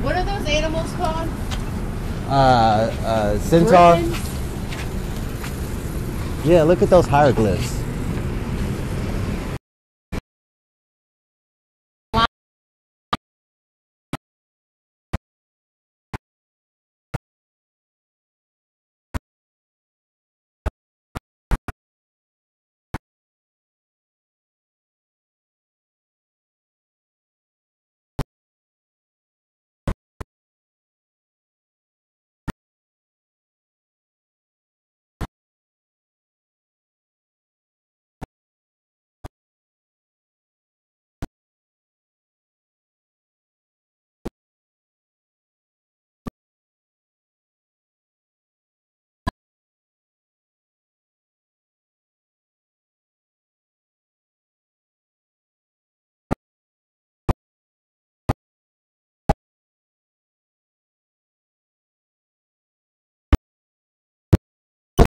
What are those animals called? Centaur. Griffins? Yeah, look at those hieroglyphs.